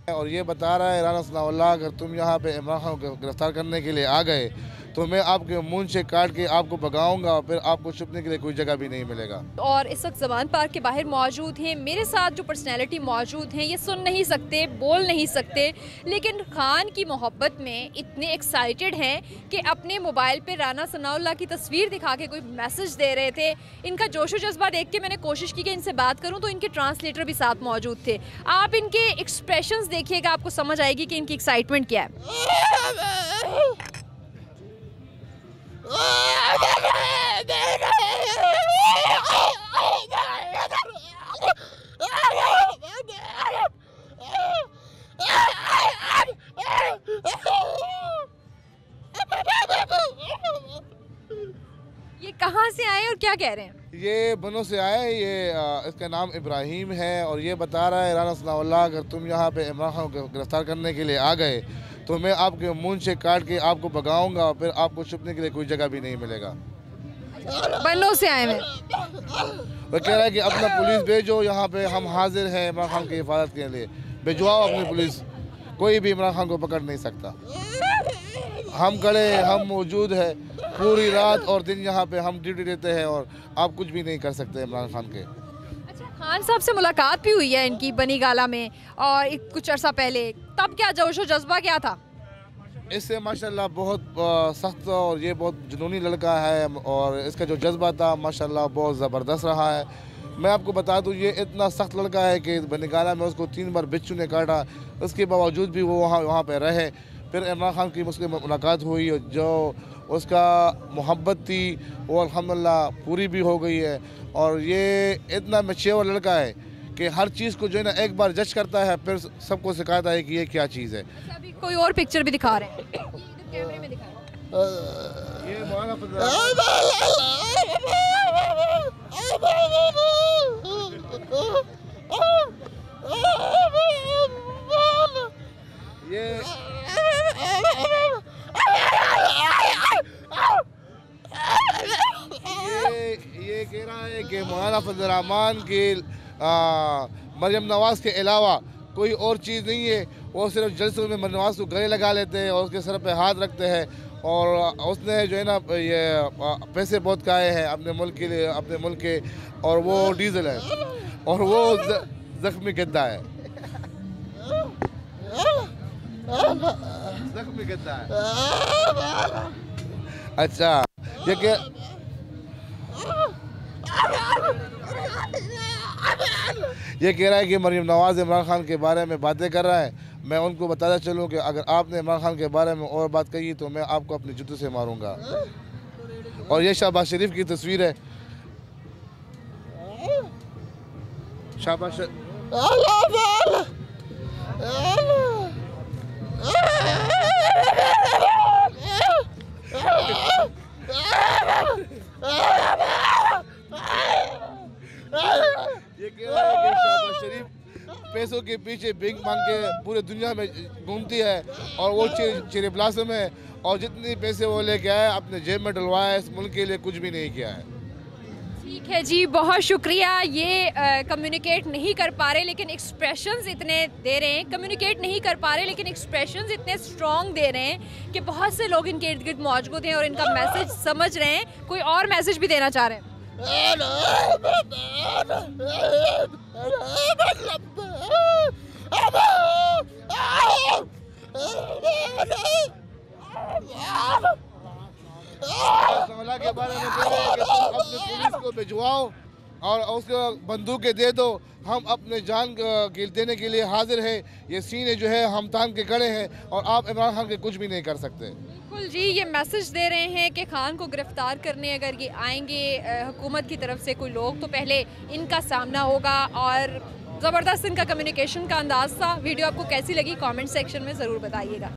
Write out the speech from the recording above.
और ये बता रहा है राना सनाउल्लाह, अगर तुम यहाँ पे इमरान खान को गिरफ्तार करने के लिए आ गए तो मैं आपके मुंह से काट के आपको भगाऊंगा और फिर आपको छुपने के लिए कोई जगह भी नहीं मिलेगा। और इस वक्त जमान पार्क के बाहर मौजूद हैं मेरे साथ जो पर्सनैलिटी मौजूद हैं, ये सुन नहीं सकते, बोल नहीं सकते, लेकिन खान की मोहब्बत में इतने एक्साइटेड हैं कि अपने मोबाइल पे राना सनाउल्लाह की तस्वीर दिखा के कोई मैसेज दे रहे थे। इनका जोशो जज्बा देख के मैंने कोशिश की कि इनसे बात करूं तो इनके ट्रांसलेटर भी साथ मौजूद थे। आप इनके एक्सप्रेशंस देखिएगा, आपको समझ आएगी कि इनकी एक्साइटमेंट क्या है। ये कहाँ से आए और क्या कह रहे हैं? ये बनों से आया है, इसका नाम इब्राहिम है और ये बता रहा है राना सनाउल्लाह, अगर तुम यहाँ पे इमरान खान को गिरफ्तार करने के लिए आ गए तो मैं आपके मुंह से काट के आपको भगाऊंगा और फिर आपको छुपने के लिए कोई जगह भी नहीं मिलेगा। बनों से आए हैं। वो कह रहा है कि अपना पुलिस भेजो, यहाँ पे हम हाजिर हैं इमरान खान की हिफाजत के लिए, भिजवाओ अपनी पुलिस, कोई भी इमरान खान को पकड़ नहीं सकता। हम खड़े, हम मौजूद है पूरी रात और दिन, यहाँ पे हम ड्यूटी देते हैं और आप कुछ भी नहीं कर सकते इमरान खान के। अच्छा, खान साहब से मुलाकात भी हुई है इनकी बनी गाला में और कुछ अर्सा पहले, तब क्या जोशो जज्बा क्या था? इससे माशाल्लाह बहुत सख्त और ये बहुत जुनूनी लड़का है और इसका जो जज्बा था माशाल्लाह बहुत ज़बरदस्त रहा है। मैं आपको बता दूं, ये इतना सख्त लड़का है कि बनीगाला में उसको 3 बार बिच्छू ने काटा, उसके बावजूद भी वो वहाँ पे रहे। फिर इमरान खान की मुझसे मुलाकात हुई, जो उसका मोहब्बत थी वो अल्हम्दुलिल्लाह पूरी भी हो गई है। और ये इतना मैच्योर लड़का है कि हर चीज़ को जो है ना एक बार जज करता है, फिर सबको सिखाता है कि ये क्या चीज़ है। अभी कोई और पिक्चर भी दिखा रहे हैं, कैमरे में दिखा रहे हैं। ये ये कह रहा है कि मौलाना फजल रहमान की मरियम नवाज़ के अलावा कोई और चीज़ नहीं है। वो सिर्फ जलसों में मरियम नवाज़ को गले लगा लेते हैं और उसके सर पे हाथ रखते हैं। और उसने जो है ना ये पैसे बहुत खाए हैं अपने मुल्क के लिए, अपने मुल्क के, और वो डीजल है और वो जख्मी गद्दा है, जख्मी गद्दा है। अच्छा, ये कह रहा है कि मरियम नवाज़ इमरान खान के बारे में बातें कर रहा है। मैं उनको बताता चलूं कि अगर आपने इमरान खान के बारे में और बात कही तो मैं आपको अपने जूते से मारूंगा। और ये शहबाज शरीफ की तस्वीर है। शहबाज ये कह रहा है कि शहबाज शरीफ पैसों के पीछे भीख मांग के पूरे दुनिया में घूमती है और वो चेरी ब्लॉसम है और जितने पैसे वो लेके आए अपने जेब में डलवाया, इस मुल्क के लिए कुछ भी नहीं किया है। ठीक है जी, बहुत शुक्रिया। ये कम्युनिकेट नहीं कर पा रहे लेकिन एक्सप्रेशंस इतने दे रहे हैं, कम्युनिकेट नहीं कर पा रहे लेकिन एक्सप्रेशंस इतने स्ट्रॉन्ग दे रहे हैं कि बहुत से लोग इनके इर्द गिर्द मौजूद हैं और इनका मैसेज समझ रहे हैं। कोई और मैसेज भी देना चाह रहे हैं? के बारे में कह रहे हैं कि तुम अपनी पुलिस को भिजवाओ और उसको बंदूकें दे दो, हम अपने जान देने के लिए हाजिर हैं। ये सीने जो है हम तान के खड़े हैं और आप इमरान खान के कुछ भी नहीं कर सकते। बिल्कुल जी, ये मैसेज दे रहे हैं कि खान को गिरफ्तार करने अगर ये आएंगे हुकूमत की तरफ से कोई लोग तो पहले इनका सामना होगा। और ज़बरदस्त इनका कम्युनिकेशन का अंदाज़ था। वीडियो आपको कैसी लगी कमेंट सेक्शन में ज़रूर बताइएगा।